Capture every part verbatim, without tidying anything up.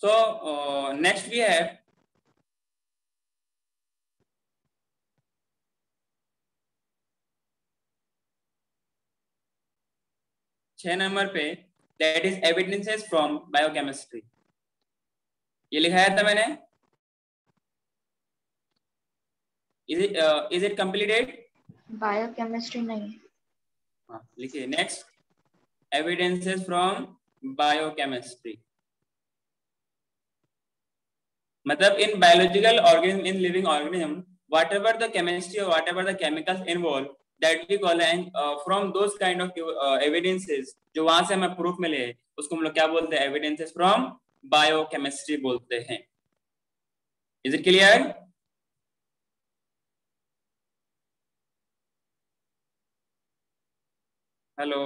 So uh, next we have छह number पे that is evidences from biochemistry. ये लिखाया था मैंने. Is it uh, is it completed? Biochemistry नहीं. हाँ लिखिए. Next evidences from biochemistry. मतलब in biological organism, in living organism, whatever the chemistry or whatever the chemicals involved, that we call and uh, from those kind of uh, evidences जो वहां से हमें proof मिले उसको हम लोग क्या बोलते हैं? Evidences from biochemistry बोलते हैं. Is it clear? Hello.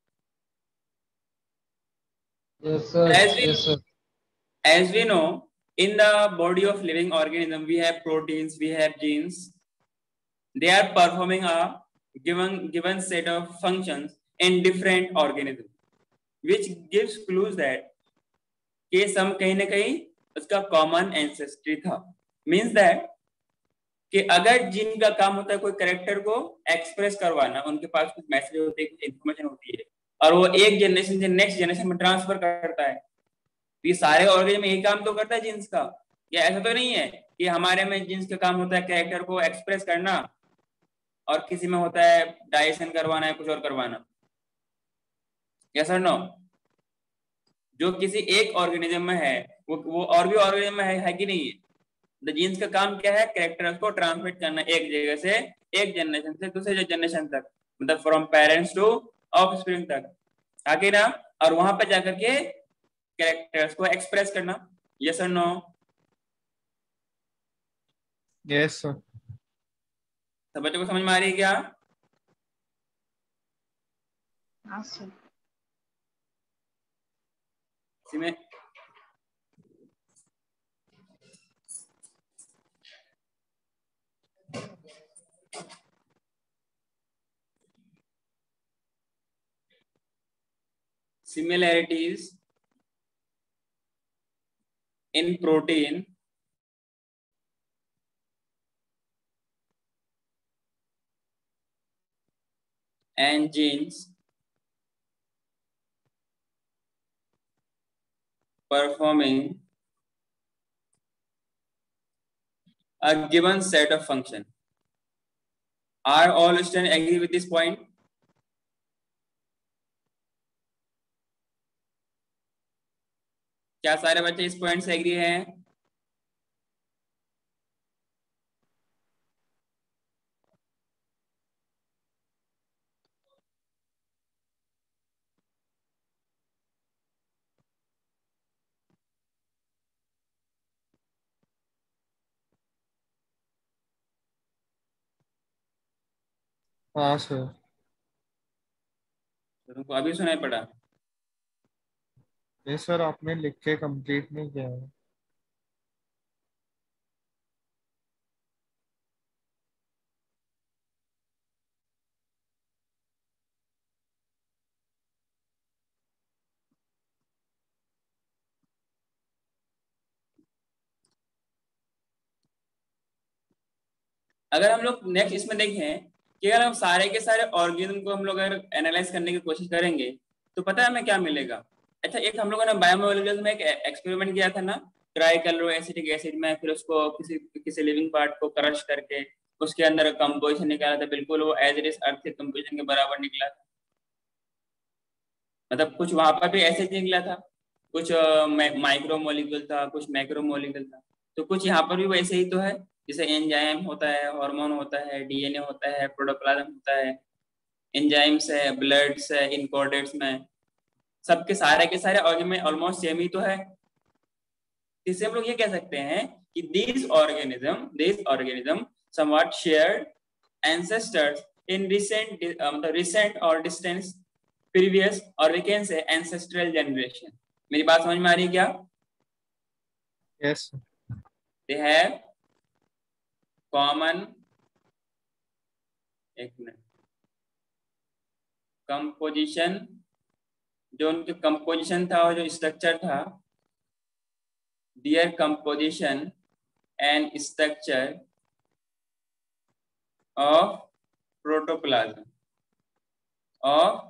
Yes sir. As we, yes sir. As we know, in the body of living organism, we have proteins, we have genes. They are performing a given given set of functions in different organisms, which gives clues that के सम कहीं ना कहीं उसका common ancestry था. Means that कि अगर gene का काम होता है कोई कैरेक्टर को एक्सप्रेस करवाना, उनके पास कुछ मैसेज होते हैं, कुछ इंफॉर्मेशन होती है और वो एक जनरेशन से नेक्स्ट जनरेशन में ट्रांसफर करता है. ये सारे ऑर्गेनिज्म में यही काम तो करता है जीन्स का. या ऐसा तो नहीं है कि हमारे में जीन्स का काम होता है कैरेक्टर को एक्सप्रेस करना और किसी में होता है डाइजेशन करवाना है, कुछ और करवाना. यस और नो? जो किसी एक ऑर्गेनिज्म में है वो वो और भी ऑर्गेनिज्म में है, है कि नहीं है? द जीन्स का काम क्या है? कैरेक्टर्स को ट्रांसमिट करना एक जगह से एक जनरेशन से दूसरे जनरेशन तक, मतलब फ्रॉम पेरेंट्स टू ऑफस्प्रिंग तक, आगे ना. और वहां पे जाकर के कैरेक्टर्स को एक्सप्रेस करना. यस और नो? Yes sir. सब बच्चों को समझ में आ रही है क्या? हाँ सर. इसी में similarities in protein and genes performing a given set of function. Are all students agree with this point? क्या सारे बच्चे इस पॉइंट से एग्री हैं? हाँ सर. तुमको अभी सुनाई पड़ा? ये सर आपने लिख के कंप्लीट नहीं किया है. अगर हम लोग नेक्स्ट इसमें देखें कि अगर हम सारे के सारे ऑर्गेनिज्म को हम लोग अगर एनालाइज करने की कोशिश करेंगे तो पता है हमें क्या मिलेगा? अच्छा, एक हम लोगों ने बायोमोलिकुलर में एक एक्सपेरिमेंट किया था ना, ट्राइक्लोरो एसिटिक एसिड में, फिर उसको किसी किसी लिविंग पार्ट को क्रश करके उसके अंदर कंपोजिशन निकाला था, बिल्कुल वो एज इट इज अर्थ के कंपोजिशन के बराबर निकला था. मतलब कुछ वहां पर भी ऐसे ही निकला था, कुछ माइक्रो मोलिक्यूल था, कुछ मैक्रो मोलिक्यूल था. तो कुछ यहाँ पर भी वैसे ही तो है, जैसे एंजाइम होता है, हार्मोन होता है, डीएनए होता है, प्रोटोप्लाज्म होता है, एंजाइम्स है, ब्लड्स है, इनकॉर्डेट्स में, सबके सारे के सारे ऑर्गेन में ऑलमोस्ट सेम ही तो है. इससे हम लोग ये कह सकते हैं कि these organism these organism somewhat shared ancestors in recent um, the recent or distant previous or we can say ancestral generation. मेरी बात समझ में आ रही है क्या? यस. They have common एक मिनट कंपोजिशन, जो उनके कंपोजिशन था और जो स्ट्रक्चर था their composition and structure of protoplasm of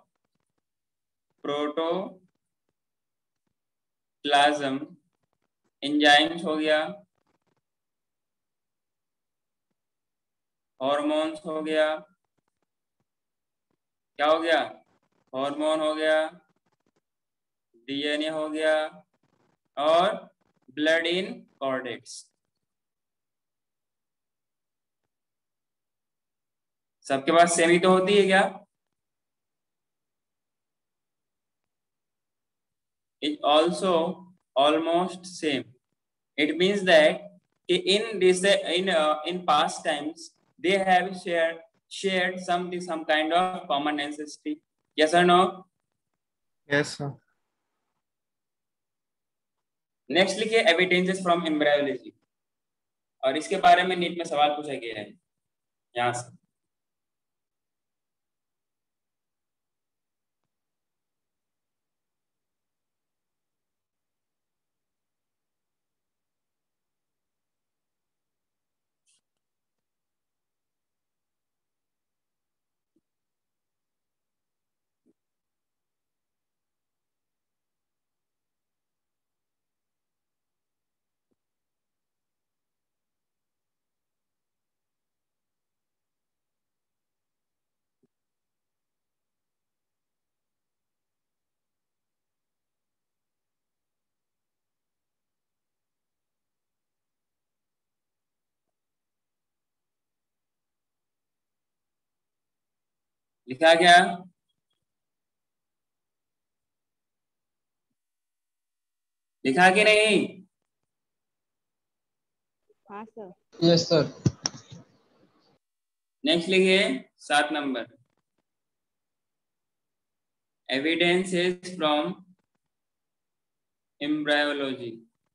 protoplasm, enzymes हो गया, हॉर्मोन्स हो गया, क्या हो गया, हार्मोन हो गया, डीएनए हो गया और ब्लड इन कॉर्टेक्स। सबके पास सेम ही तो होती है क्या? It also almost same. It means that in this in uh, in past times they have shared shared some some kind of common ancestry. Yes or no? Yes, sir. Next लिखिए evidences from embryology, और इसके बारे में NEET में सवाल पूछा गया है यहाँ से। लिखा क्या? लिखा कि नहीं? हाँ सर। Yes sir. नेक्स्ट लिखिए सात number, evidences from embryology.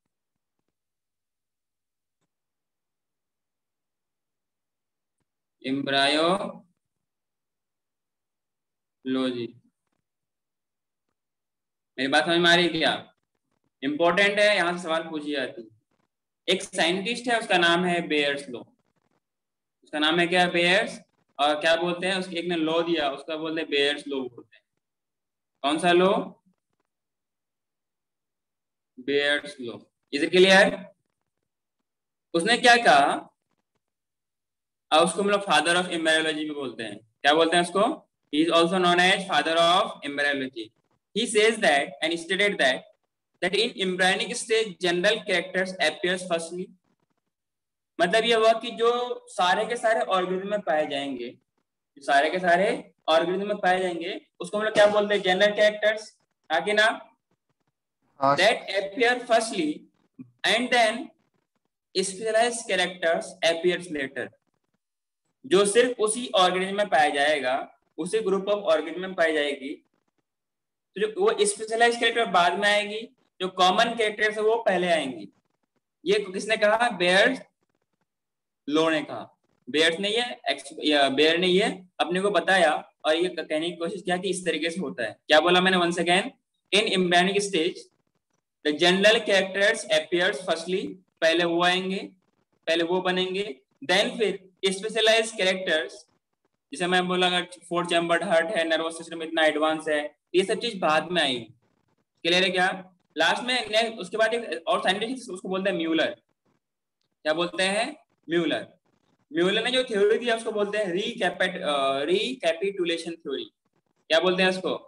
Embryology, मेरी बात समझ में आ रही है क्या? इंपॉर्टेंट है, यहाँ से सवाल पूछी जाती है। एक साइंटिस्ट है, उसका नाम है बेयर्स लॉ। उसका नाम है क्या? बेयर्स। और क्या बोलते हैं, उसके एक ने लॉ दिया, उसका बोलते हैं बेयर्स लॉ बोलते हैं। कौन सा law? Baer's law. Is it clear? उसने क्या कहा, और उसको मतलब फादर ऑफ एम्ब्रायोलॉजी भी बोलते हैं। क्या बोलते हैं उसको? He is also known as father of embryology. He says that and stated that that in embryonic stage general characters appears firstly। मतलब ये हुआ कि जो सारे के सारे ऑर्गेनिज्म में पाए जाएंगे, जो सारे के सारे ऑर्गेनिज्म में पाए जाएंगे, उसको हम लोग क्या बोलते हैं? General characters. आगे ना, that appear firstly and then specialized characters appears later। जो सिर्फ उसी ऑर्गेनिज्म में पाया जाएगा, उसी ग्रुप ऑफ ऑर्गेनिज्म में पाई जाएगी, तो जो वो स्पेशलाइज कैरेक्टर बाद में आएगी, जो कॉमन कैरेक्टर्स है वो पहले आएंगी। ये किसने कहा? बेयर्स लॉ ने कहा। बेयर्स ने ये बेयर ने ये अपने को बताया और ये कहने की कोशिश किया कि इस तरीके से होता है। क्या बोला मैंने? Once again, in embryonic stage the general characters appears firstly, पहले वो आएंगे, पहले वो बनेंगे, देन फिर स्पेशलाइज्ड कैरेक्टर्स, जैसे मैं बोला अगर फोर चैम्बर्ड हार्ट है, नर्वस सिस्टम इतना एडवांस है, ये सब चीज बाद में आएगी। क्लियर है क्या? लास्ट में उसके बाद एक और साइंटिस्ट, उसको बोलते हैं म्यूलर। क्या बोलते हैं? म्यूलर। म्यूलर ने जो थ्योरी दिया उसको बोलते हैं रीकैपिट रीकैपिटुलेशन थ्योरी। क्या बोलते हैं उसको?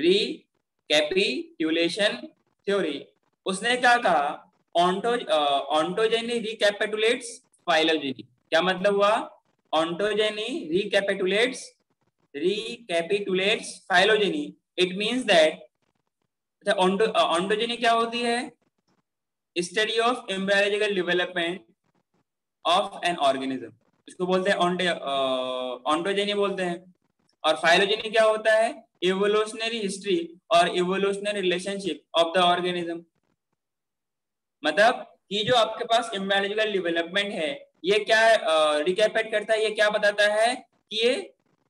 Recapitulation theory. उसने क्या कहा? Onto ontogeny recapitulates phylogeny. क्या मतलब हुआ? Ontogeny recapitulates recapitulates phylogeny. It means that ontogeny क्या होती है? Study of embryological development of an organism, इसको बोलते हैं ऑन्टोजेनी बोलते हैं। और फाइलोजेनी क्या होता है? इवोल्यूशनरी हिस्ट्री और evolutionary relationship of the organism. मतलब कि जो आपके पास एम्ब्रायोलॉजिकल डेवलपमेंट है, ये क्या रिकैपिट करता है? ये क्या बताता है कि ये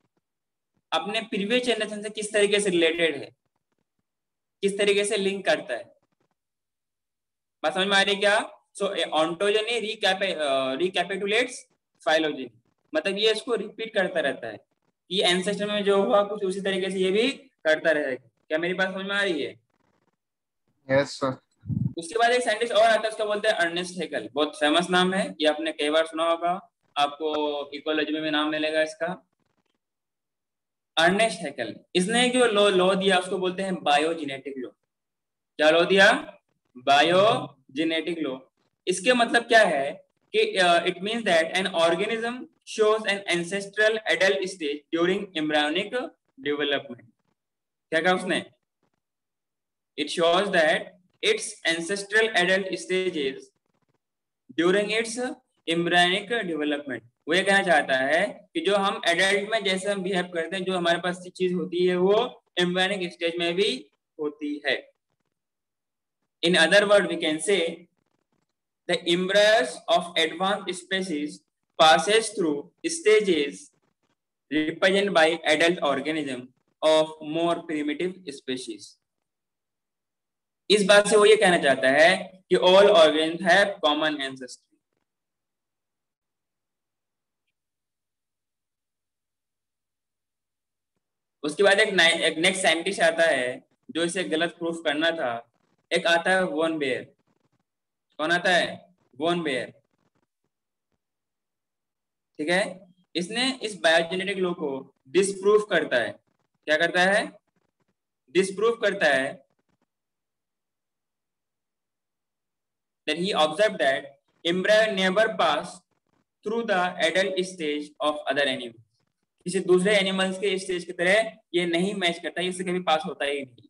अपने प्रीवियस जनरेशन से किस तरीके से रिलेटेड है, किस तरीके से लिंक करता है। बात समझ में आ रही है क्या? सो ऑन्टोजेनी रिकैपिटुलेट्स फाइलोजेनी, मतलब ये इसको रिपीट करता रहता है कि एंसेस्टर में जो हुआ कुछ उसी तरीके से ये भी करता रहेगा। क्या मेरी बात समझ में आ रही है? Yes sir. उसके बाद एक साइंटिस्ट और आता है, उसका बोलते हैं अर्नेस्ट हैकेल, बहुत फेमस नाम है, ये आपने कई बार सुना होगा, आपको इकोलॉजी में भी नाम मिलेगा इसका, अर्नेस्ट हैकेल। इसने जो लॉ लॉ दिया उसको बोलते हैं बायोजेनेटिक लॉ। क्या लॉ दिया? Biogenetic law. इसके मतलब क्या है कि it means that an organism shows an ancestral adult stage during embryonic development. क्या कहा उसने? It shows that its ancestral adult stages during its embryonic development। वो ये कहना चाहता है कि जो हम एडल्ट में जैसे हम बिहेव करते हैं, जो हमारे पास चीज होती है वो एम्ब्रियोनिक स्टेज में भी होती है। In other words, we can say the embryos of advanced species passes through stages represented by adult organism of more primitive species। इस बात से वो ये कहना चाहता है कि all organs have common ancestry. उसके बाद एक, एक नेक्स्ट साइंटिस्ट आता है जो इसे गलत प्रूफ करना था। एक आता है वॉन बेयर। कौन आता है? Von Baer. ठीक है, इसने इस बायोजेनेटिक लॉ को डिसप्रूव करता है। क्या करता है? डिसप्रूव करता है। Then he observed that embryo never pass through the adult stage of other animals। किसी दूसरे एनिमल्स के स्टेज की तरह ये नहीं मैच करता, इससे कभी पास होता ही नहीं।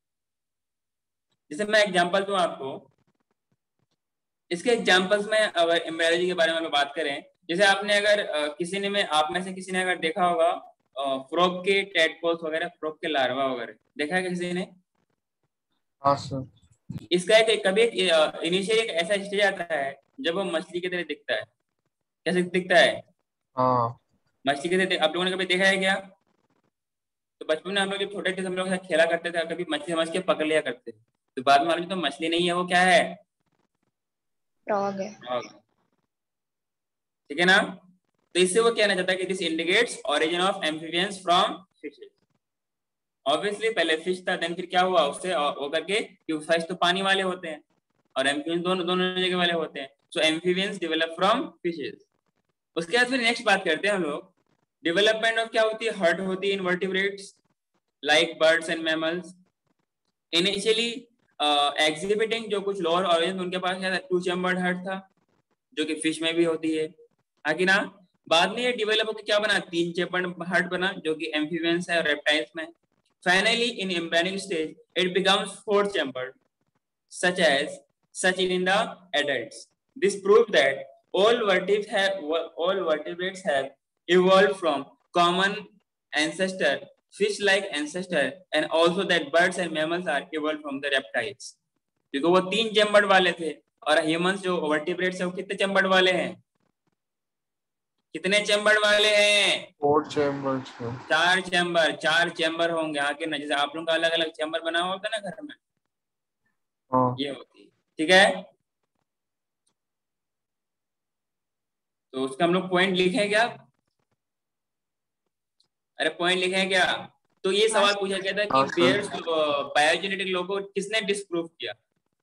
जैसे मैं एग्जांपल दूं आपको, इसके एग्जांपल्स में अगर एम्ब्रियोलॉजी के बारे में बात करें, जैसे आपने अगर किसी ने में आप में से किसी ने अगर देखा होगा फ्रॉग के टेडपोल्स वगैरह, फ्रॉग के लार्वा वगैरह, देखा है किसी ने? हाँ सर। इसका एक कभी इनिशियली एक ऐसा स्टेज आता है जब वो मछली की तरह दिखता है। कैसे दिखता है? हाँ। मछली की तरह। आप लोगों ने कभी देखा है क्या? तो बचपन में हम लोग जब छोटे थे हम लोग साथ खेला करते थे, कभी मछली समझ के पकड़ लिया करते थे, तो बाद में मालूम तो मछली नहीं है, वो क्या है? फ्रॉग है। फ्रॉग। ठीक है ना? तो इससे वो कहना चाहता है कि this indicates origin of amphibians from fishes. Obviously पहले फिश था, देन फिर क्या हुआ उससे वो करके, क्योंकि फिश तो पानी वाले होते हैं और एम्फीबियंस दोनों दोनों जगह वाले होते हैं। So amphibians develop from fishes. उसके बाद फिर नेक्स्ट बात करते हैं हम लोग, डेवलपमेंट ऑफ क्या होती है? हर्ट होती है invertebrates like birds and mammals. Initially exhibiting जो कुछ लोअर ऑर्गन्स उनके पास क्या था? टू चैम्बर्ड हर्ट था, जो कि फिश में भी होती है, आगे ना। बाद में ये डेवलप होकर क्या बना? तीन चैम्बर्ड हर्ट बना, जो कि एम्फीबियंस है और रेप्टाइल्स में। Finally, in embryonic stage, it becomes four-chambered, such as such in the adults. This proves that all vertebrates have all vertebrates have evolved from common ancestor, fish-like ancestor, and also that birds and mammals are evolved from the reptiles. क्योंकि वो तीन chambered वाले थे और humans जो vertebrates है वो कितने चैम्बर्ड वाले हैं? कितने चैम्बर वाले हैं? Four chamber. चार चैम्बर। चार चैम्बर होंगे आगे ना, जैसे आप लोगों का अलग अलग चैम्बर बना होता है ना घर में, हाँ। ये होती है। ठीक है, तो उसका हम लोग पॉइंट लिखे क्या? अरे पॉइंट लिखे क्या? तो ये सवाल पूछा गया था कि बेयर्स बायोजेनेटिक लॉ को किसने डिस्प्रूव किया?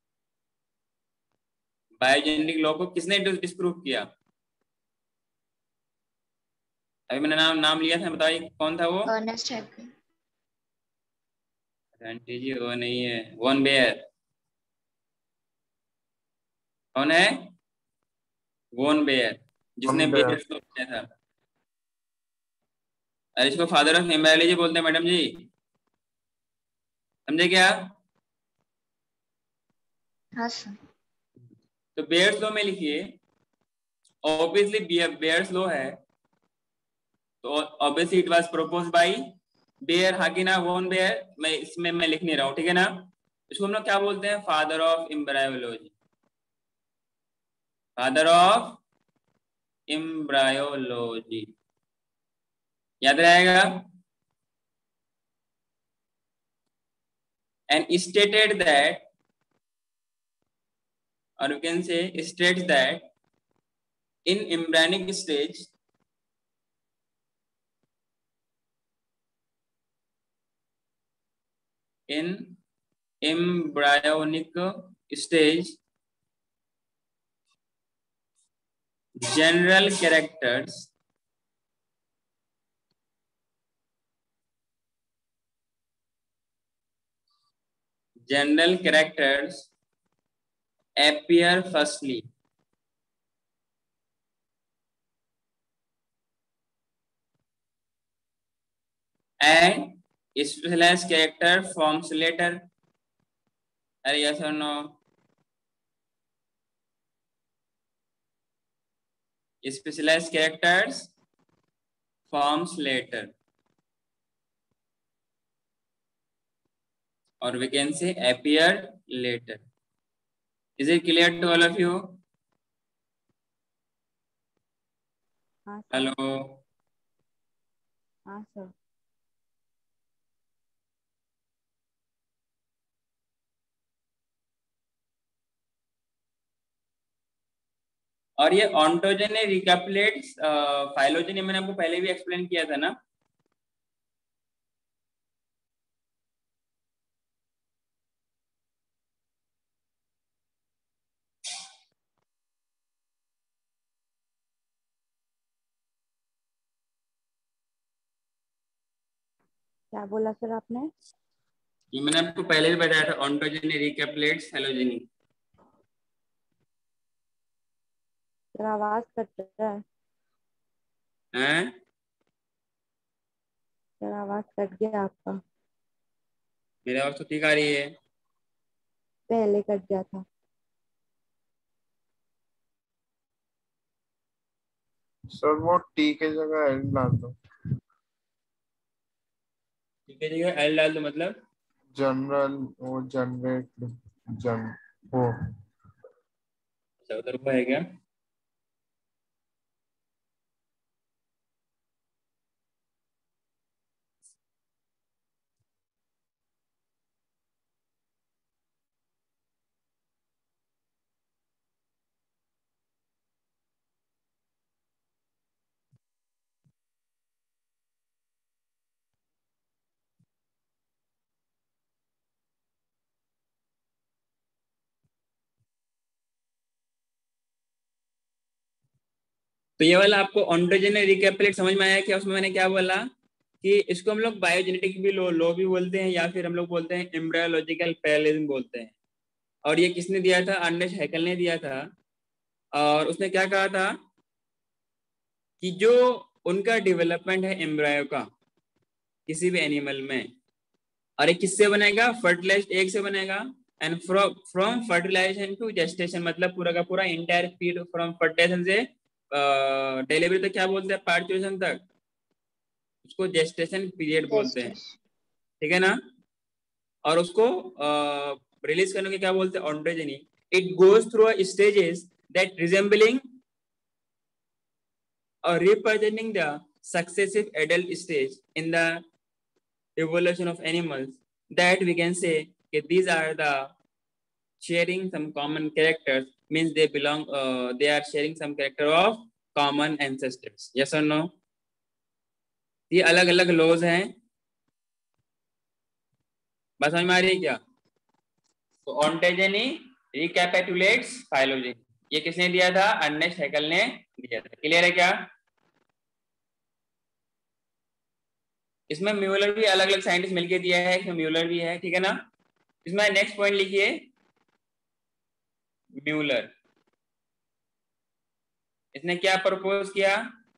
बायोजेनेटिक लॉ को किसने डिस्प्रूव किया? अभी मैंने नाम नाम लिया था, बताइए कौन था वो? Ernest Hückel. आंटी जी वो नहीं है, वॉन बेयर। कौन है? वॉन बेयर, जिसने बेयर्स को किया था। अरे इसको फादर ऑफ एम्ब्रायोलॉजी बोलते हैं मैडम जी, समझे क्या? हाँ सर। तो बेयर्स लॉ में लिखिए, ऑब्वियसली बेयर्स लॉ है, तो obviously it was proposed by Baer, हाकिना वॉन बेयर। मैं इसमें मैं लिख नहीं रहा हूँ, ठीक है ना? इसको हम लोग क्या बोलते हैं? Father of embryology. Father of embryology, याद रहेगा। And stated that or you can say states that in embryonic stage in embryonic stage general characters general characters appear firstly and specialized character forms later. Are yes or no? Specialized characters forms later, or we can say appear later. Is it clear to all of you? हाँ sir. Hello. हाँ sir. और ये ontogeny recapitulates phylogeny मैंने आपको पहले भी explain किया था ना। क्या बोला सर आपने? ये मैंने आपको पहले भी बताया था, ऑन्टोजेनी रिकैप्युलेट्स फाइलोजेनी। सर आवाज कट रहा है। हैं? सर आवाज कट गया आपका। मेरी आवाज तो ठीक आ रही है। पहले कट गया था। सर वो टी के जगह एल डाल दो। ठीक है, जगह एल डाल दो मतलब जनरल वो जनरेट जन वो अच्छा उधर वो है क्या? तो ये वाला आपको ऑन्टोजेनी रिकैप्युलेट समझ में आया क्या? उसमें मैंने क्या बोला कि इसको हम लोग बायोजेनेटिक भी लो लो भी बोलते हैं, या फिर हम लोग बोलते हैं एम्ब्रायोलॉजिकल पैरेललिज्म बोलते हैं। और ये किसने दिया था? अर्नेस्ट हैकेल ने दिया था। और उसने क्या कहा था कि जो उनका डेवलपमेंट है एम्ब्रायो का किसी भी एनिमल में, और ये किससे बनेगा? फर्टिलाइज्ड एग से बनेगा। And from from fertilization to gestation, मतलब पूरा का पूरा इंटायर पीरियड फ्रॉम फर्टिलाइजेशन से डिलीवरी तक क्या बोलते हैं? पार्चुरेशन तक, उसको जेस्टेशन पीरियड बोलते हैं। ठीक है ना? और उसको रिलीज करने के क्या बोलते हैं? Ontogeny. It goes through stages that resembling or representing the successive adult stage in the evolution of animals, that we can say that these are the sharing some common characters, means they belong uh, they are sharing some character of common ancestors. Yes or no? ये अलग अलग laws हैं, बस समझ में आ रही है क्या? तो ऑन्टोजेनी रिकैपिटुलेट्स फाइलोजेनी, ये किसने दिया था? अर्नेस्ट हैकेल ने दिया था। क्लियर है क्या? इसमें म्यूलर भी अलग अलग साइंटिस्ट मिलके दिया है, इसमें म्यूलर भी है। ठीक है ना? इसमें नेक्स्ट पॉइंट लिखिए म्यूलर। इसने क्या प्रपोज किया?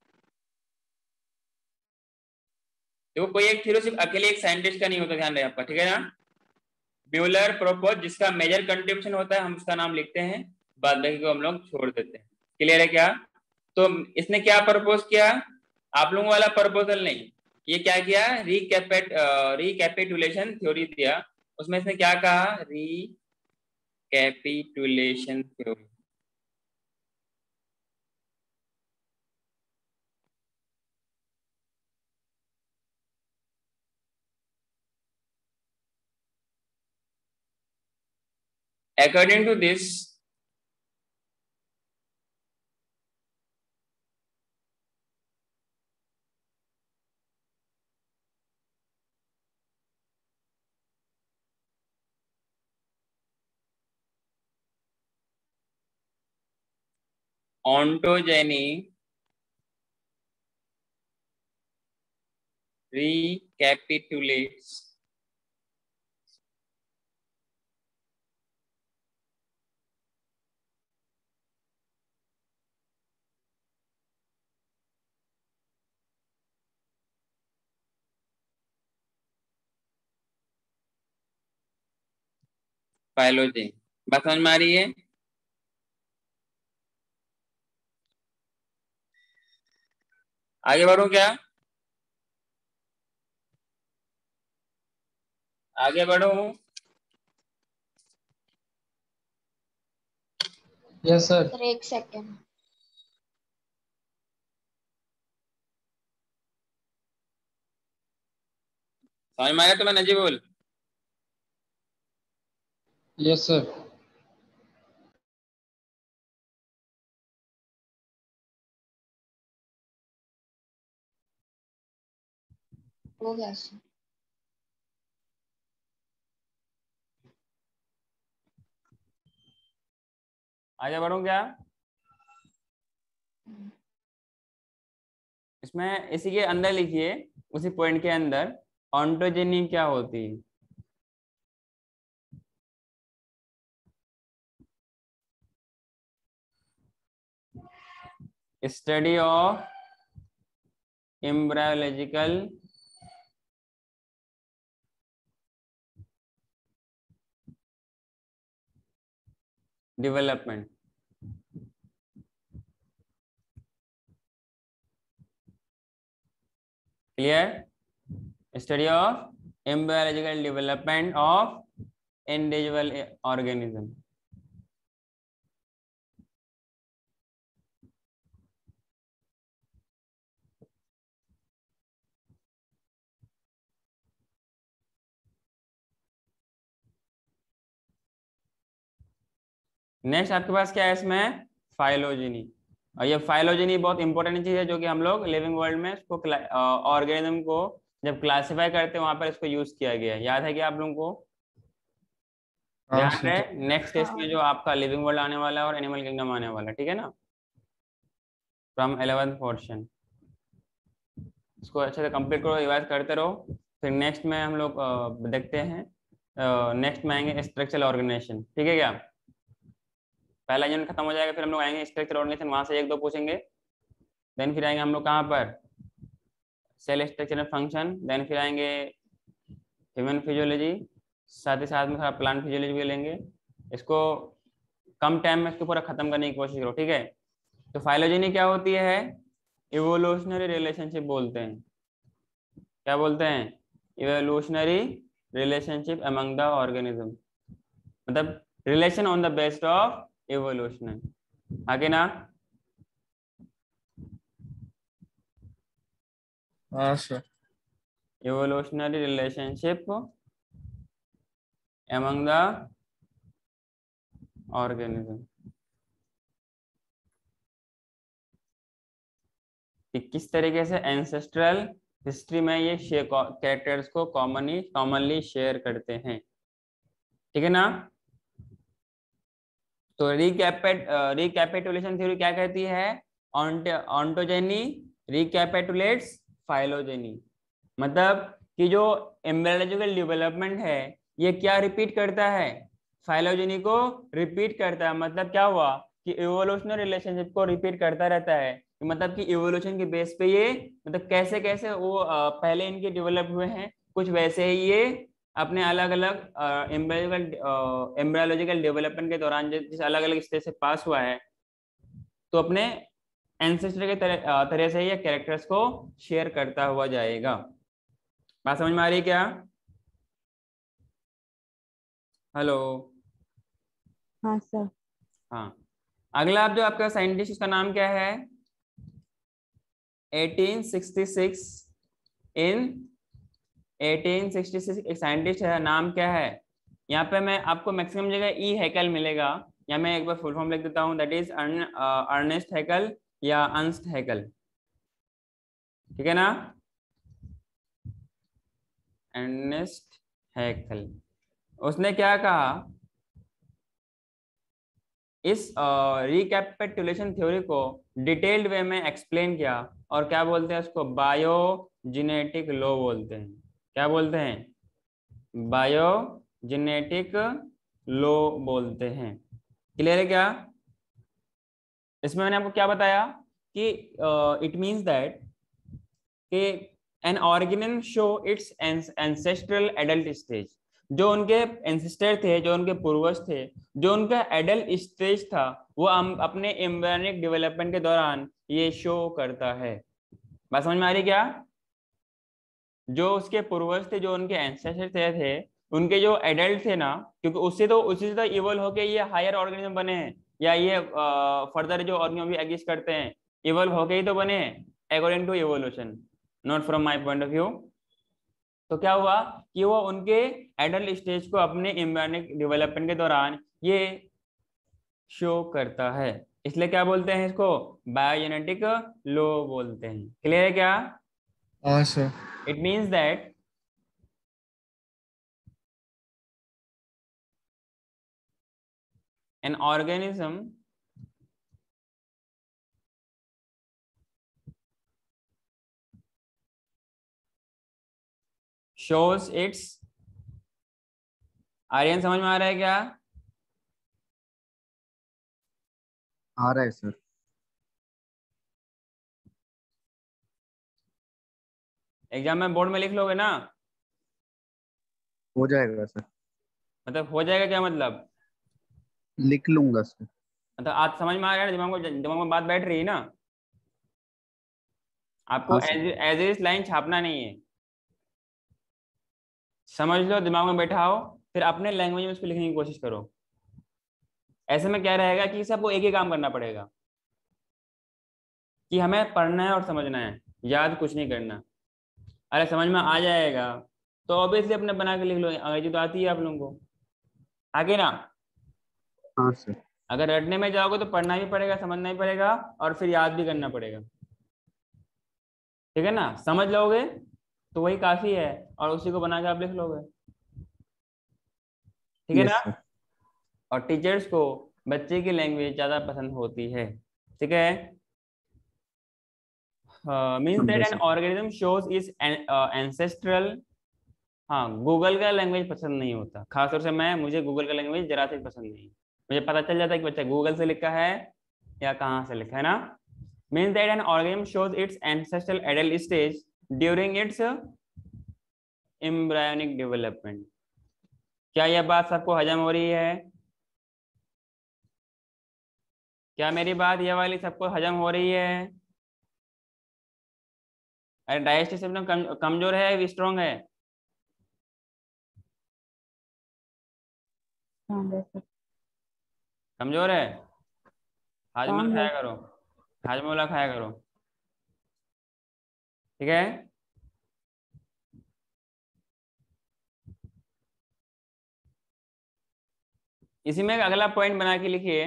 देखो कोई एक थ्योरी सिर्फ अकेले एक साइंटिस्ट का नहीं होता, ध्यान रहे आपका। ठीक है ना? म्यूलर प्रपोज, जिसका मेजर कंट्रीब्यूशन होता है हम उसका नाम लिखते हैं, बाद बाकी को हम लोग छोड़ देते हैं। क्लियर है क्या? तो इसने क्या प्रपोज किया? आप लोगों वाला प्रपोजल नहीं, ये क्या किया? रिकैपिट रिकैपिटुलेशन थ्योरी दिया। उसमें इसने क्या कहा? Recapitulation theory. According to this, ontogeny recapitulates phylogeny. बात समझ में आ रही है? आगे बढ़ूं क्या? आगे बढ़ूं? Yes sir. सर एक सेकेंड। समझ में आया तुम्हें नजीबुल? Yes sir. हो गया सर। आगे बढ़ूं क्या? इसमें इसी के अंदर लिखिए, उसी पॉइंट के अंदर ऑन्टोजेनी क्या होती है। Study of embryological development. Clear? Study of embryological development of individual organism. Next आपके पास क्या है इसमें? फाइलोजेनी। और ये फाइलोजेनी बहुत इंपॉर्टेंट चीज है जो कि हम लोग लिविंग वर्ल्ड में इसको ऑर्गेनिज्म को जब क्लासिफाई करते हैं वहां पर इसको यूज किया गया है। याद है कि आप लोगों को? हाँ ध्यान सर। रहे नेक्स्ट टेस्ट में जो आपका लिविंग वर्ल्ड आने वाला है और एनिमल किंगडम आने वाला है, ठीक है ना, फ्रॉम इलेवेंथ पोर्शन। इसको अच्छे से कंप्लीट करो, रिवाइज करते रहो। फिर नेक्स्ट में हम लोग अ, देखते हैं, नेक्स्ट में आएंगे स्ट्रक्चरल ऑर्गेनाइजेशन, ठीक है क्या? पहला यूनिट खत्म हो जाएगा, फिर हम लोग आएंगे स्ट्रक्चरल ऑर्गेनाइजेशन, वहां से एक दो पूछेंगे। देन फिर आएंगे हम लोग कहाँ पर? Cell structure and function. Then फिर आएंगे ह्यूमन फिजियोलॉजी, साथ ही साथ में थोड़ा प्लांट फिजियोलॉजी भी लेंगे। इसको कम टाइम में इसको पूरा खत्म करने की कोशिश करो, ठीक है? तो फाइलोजेनी क्या होती है? इवोल्यूशनरी रिलेशनशिप बोलते हैं। क्या बोलते हैं? Evolutionary relationship among the organism, मतलब relation on the based of evolution. आगे ना? हाँ sir. Evolutionary relationship among the organism, कि किस तरीके से एंसेस्ट्रल हिस्ट्री में ये कैरेक्टर्स को कॉमनली कॉमनली शेयर करते हैं, ठीक है ना? तो रिकैपिट रिकैपिटुलेशन थ्योरी क्या कहती है? ऑन्टोजेनी रिकैपिटुलेट्स फाइलोजेनी, मतलब कि जो एम्ब्रियोलॉजिकल डेवलपमेंट है ये क्या रिपीट करता है? फाइलोजेनी को रिपीट करता है। मतलब क्या हुआ कि इवोल्यूशनरी रिलेशनशिप को रिपीट करता रहता है, मतलब कि इवोल्यूशन के बेस पे ये, मतलब कैसे कैसे वो पहले इनके डेवलप हुए हैं कुछ वैसे ही ये अपने अलग अलग एम्ब्रियोलॉजिकल एम्ब्रियोलॉजिकल डेवलपमेंट के दौरान जिस अलग अलग स्टेज से पास हुआ है, तो अपने एंसेस्टर के तरह तरह से ये कैरेक्टर्स को शेयर करता हुआ जाएगा। बात समझ में आ रही है क्या? हेलो? हाँ सर। हाँ, अगला आप जो आपका साइंटिस्ट, उसका नाम क्या है? अठारह सौ छियासठ, इन अठारह सौ छियासठ एक साइंटिस्ट है, नाम क्या है? यहाँ पे मैं आपको मैक्सिमम जगह ई हैकल मिलेगा, या मैं एक बार फुल फॉर्म लिख देता हूँ, दैट इज अर्नेस्ट हैकल या अर्नस्ट हैकल, ठीक है ना? Ernst Haeckel. उसने क्या कहा? इस रिकैपिटुलेशन थ्योरी को डिटेल्ड वे में एक्सप्लेन किया और क्या बोलते हैं उसको, बायोजेनेटिक लॉ बोलते हैं। क्या बोलते हैं? बायोजेनेटिक लॉ बोलते हैं। क्लियर है क्या? इसमें मैंने आपको क्या बताया कि इट मींस दैट कि an organism show its ancestral adult stage. जो उनके एंसेस्टर थे, जो उनके पूर्वज थे, जो उनका एडल्ट स्टेज था, वो हम अपने एम्ब्रियोनिक डेवलपमेंट के दौरान ये शो करता है। बात समझ में आ रही क्या? जो उसके पूर्वज थे, जो उनके एंसेस्टर थे, थे उनके जो एडल्ट थे ना, क्योंकि उससे तो उसी से तो इवॉल्व होके ये हायर ऑर्गेनिज्म बने हैं, या ये फर्दर जो ऑर्गेनिज्म भी एग्जिस्ट करते हैं इवॉल्व होके ही तो बने हैं, according to evolution, not from my point of view. तो क्या हुआ कि वो उनके एडल्ट स्टेज को अपने एम्ब्रियोनिक डेवलपमेंट के दौरान ये शो करता है, इसलिए क्या बोलते हैं इसको, बायोजेनेटिक लॉ बोलते हैं। क्लियर है क्या? हाँ sir. It means that an organism shows its, आर्यन समझ में आ रहा है क्या? आ रहा है सर। एग्जाम में बोर्ड में लिख लोगे ना? हो जाएगा सर। मतलब हो जाएगा क्या मतलब? लिख लूंगा सर। मतलब आज समझ में आ रहा है ना, दिमाग में दिमाग में बात बैठ रही है ना? आपको हाँ sir. As as is line छापना नहीं है, समझ लो, दिमाग में बैठाओ, फिर अपने लैंग्वेज में उसको लिखने की कोशिश करो। ऐसे में क्या रहेगा कि सबको एक ही काम करना पड़ेगा कि हमें पढ़ना है और समझना है, याद कुछ नहीं करना। अरे समझ में आ जाएगा तो ऑब्वियसली अपने बना के लिख लो, अंग्रेजी तो आती है आप लोगों को, आगे ना। हाँ सर। अगर रटने में जाओगे तो पढ़ना भी पड़ेगा, समझना भी पड़ेगा, और फिर याद भी करना पड़ेगा। ठीक है ना? समझ लोगे तो वही काफी है, और उसी को बना के आप लिख लोगे। ठीक है यस ना? सर। और टीचर्स को बच्चे की लैंग्वेज ज्यादा पसंद होती है। ठीक है? मीन्स दैट समझा an sir. Organism shows is ancestral. हाँ, गूगल का लैंग्वेज पसंद नहीं होता, खासतौर से मैं, मुझे गूगल का लैंग्वेज जरा से पसंद नहीं। मुझे पता चल जाता है कि बच्चा गूगल से लिखा है या कहाँ से लिखा है ना। Means that an organism shows its ancestral adult stage during its embryonic development. क्या यह बात सबको हजम हो रही है? क्या मेरी बात ये वाली सबको हजम हो रही है? अरे डाइजेस्टिव सिस्टम कम, कमजोर है स्ट्रॉन्ग है? स्ट्रांग है सर। कमजोर है। हाजमा स्ट्रांग है। खाया करो, हाजमोला खाया करो। ठीक है? इसी में अगला पॉइंट बना के लिखिए।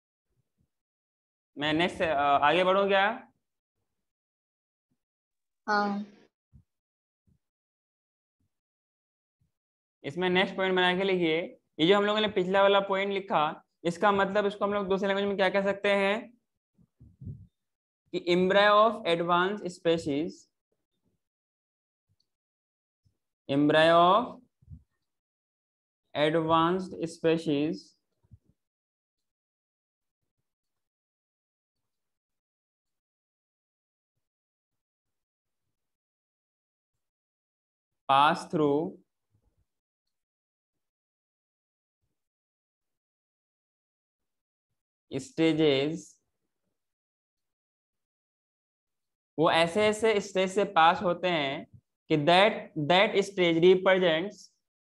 मैं नेक्स्ट आगे बढ़ूं क्या? हाँ। इसमें नेक्स्ट पॉइंट बना के लिखिए। ये जो हम लोगों ने पिछला वाला पॉइंट लिखा, इसका मतलब इसको हम लोग दूसरे लैंग्वेज में क्या कह सकते हैं कि embryo of advance species, embryo of advanced species pass through stages। वो ऐसे ऐसे स्टेज से पास होते हैं कि that that stage represents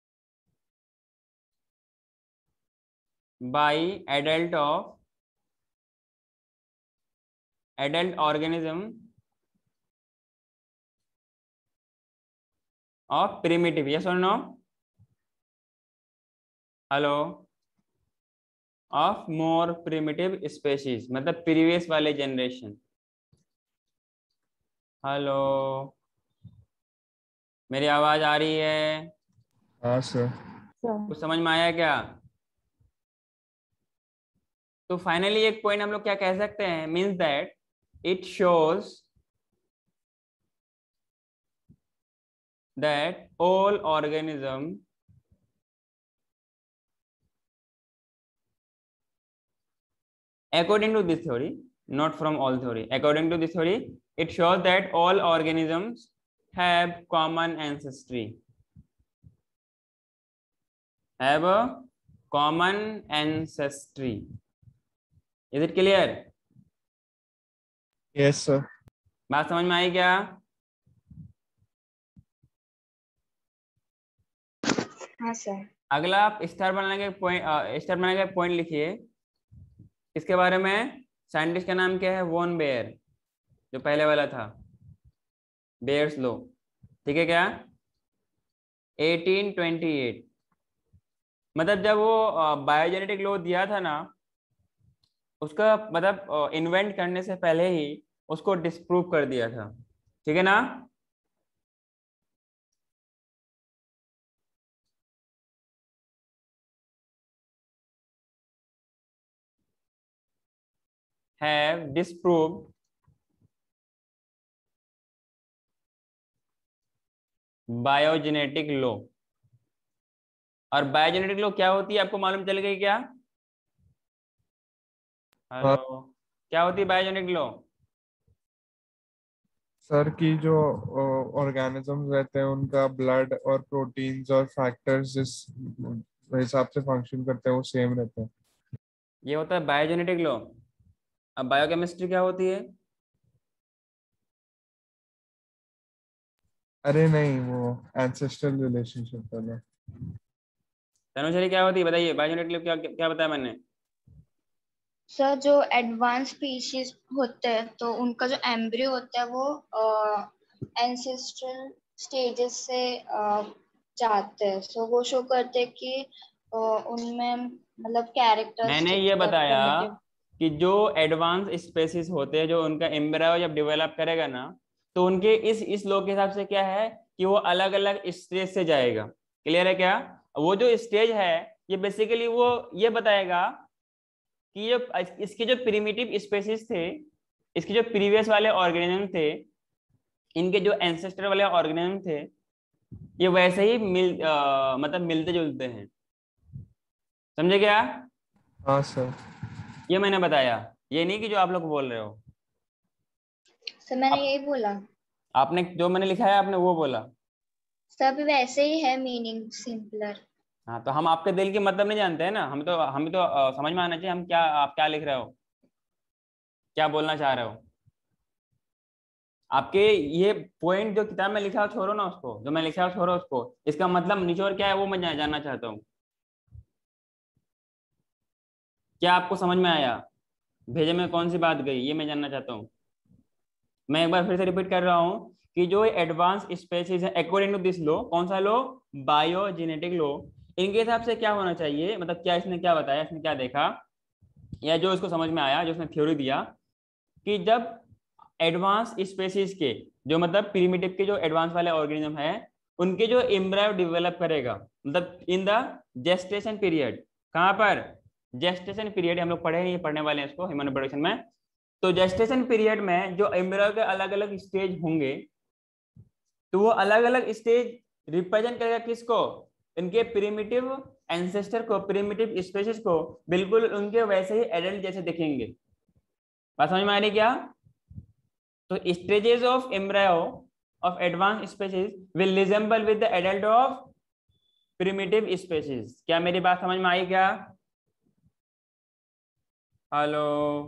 by adult of adult organism of primitive, yes और no? Hello? Of more primitive species, मतलब प्रीवियस वाले जनरेशन। हेलो? मेरी आवाज आ रही है? हाँ सर। सर कुछ समझ में आया क्या? तो फाइनली एक पॉइंट हम लोग क्या कह सकते हैं, means that it shows that all organism according to this theory, not from all theory, according to this theory, it shows that all organisms have common ancestry, have a common ancestry. Is it clear? Yes, sir. बात समझ में आई क्या? हाँ sir. अगला आप star बनाने का पॉइंट स्टार बनाने का पॉइंट लिखिए। इसके बारे में साइंटिस्ट का नाम क्या है? वॉन बेयर, जो पहले वाला था, बेयर्स लॉ, ठीक है क्या? अठारह सौ अट्ठाईस, मतलब जब वो बायोजेनेटिक लॉ दिया था ना, उसका मतलब इन्वेंट करने से पहले ही उसको डिस्प्रूव कर दिया था, ठीक है ना? have disproved biogenetic law. और बायोजेनेटिक लॉ क्या होती है आपको मालूम चल गई क्या? हेलो, क्या होती है बायोजेनेटिक लॉ? सर की जो ऑर्गेनिजम्स रहते हैं उनका ब्लड और प्रोटीन्स और फैक्टर्स जिस हिसाब से फंक्शन करते हैं वो सेम रहते हैं। ये होता है बायोजेनेटिक लॉ। अब बायोकेमिस्ट्री क्या होती है? अरे नहीं, वो एंसेस्ट्रल रिलेशनशिप वाला। तनुश्री क्या होती है बताइए, बायोजेनेटिक लॉ क्या क्या बताया मैंने? सर जो एडवांस स्पीशीज होते हैं तो उनका जो एम्ब्रियो होता है वो एंसेस्ट्रल स्टेजेस से अ, जाते हैं, सो वो शो करते हैं कि अ, उनमें मतलब मैंने कैरेक्टरिस्टिक्स ये बताया प्रिमिटिव। कि जो एडवांस स्पेसिस होते हैं, जो उनका एम्ब्रियो जब डेवलप करेगा ना, तो उनके इस इस लॉ के हिसाब से क्या है कि वो अलग अलग स्टेज से जाएगा। क्लियर है क्या? वो जो स्टेज है ये बेसिकली वो ये बताएगा कि ये इसके जो प्रिमिटिव स्पेसिस थे, इसके जो प्रीवियस वाले ऑर्गेनिज्म थे, इनके जो एंसेस्टर वाले ऑर्गेनिज्म थे, ये वैसे ही मिल आ, मतलब मिलते जुलते हैं। समझे क्या? हाँ सर। ये मैंने बताया, ये नहीं कि जो आप लोग बोल रहे हो। सर मैंने आप, यही बोला। आपने जो मैंने लिखा है आपने वो बोला। सब वैसे ही है, मीनिंग सिंपलर। हाँ, तो हम आपके दिल के मतलब नहीं जानते हैं ना, हम तो हमें तो अ, समझ में आना चाहिए हम क्या आप क्या लिख रहे हो, क्या बोलना चाह रहे हो। आपके ये पॉइंट जो किताब में लिखा है छोड़ो ना उसको, जो मैं लिखा है छोड़ो उसको, इसका मतलब निचोड़ क्या है वो मैं जानना चाहता हूँ। क्या आपको समझ में आया? भेजे में कौन सी बात गई ये मैं जानना चाहता हूँ। मैं एक बार फिर से रिपीट कर रहा हूँ कि जो एडवांस स्पेसीज है अकॉर्डिंग टू दिस लॉ, कौन सा लॉ? Biogenetic law. इनके हिसाब से क्या होना चाहिए, मतलब क्या इसने क्या बताया, इसने क्या देखा, या जो इसको समझ में आया, जो उसने थ्योरी दिया कि जब एडवांस स्पेसीज के जो मतलब प्रिमिटिव के जो एडवांस वाले ऑर्गेनिज्म है, उनके जो एम्ब्रायो डेवलप करेगा, मतलब इन द जेस्टेशन पीरियड। कहाँ पर? जेस्टेशन पीरियड हम लोग पढ़े हैं, ये पढ़ने वाले हैं इसको ह्यूमन रिप्रोडक्शन में। तो जेस्टेशन पीरियड में जो एम्ब्रियो के अलग अलग स्टेज होंगे, तो वो अलग अलग स्टेज रिप्रेजेंट करेगा किसको? इनके प्रिमिटिव एंसेस्टर को, प्रिमिटिव स्पेसीज को, बिल्कुल उनके वैसे ही एडल्ट जैसे दिखेंगे। बात समझ में आ रही क्या? तो stages of embryo of advanced species will resemble with the adult of primitive species। क्या मेरी बात समझ में आई क्या? Hello,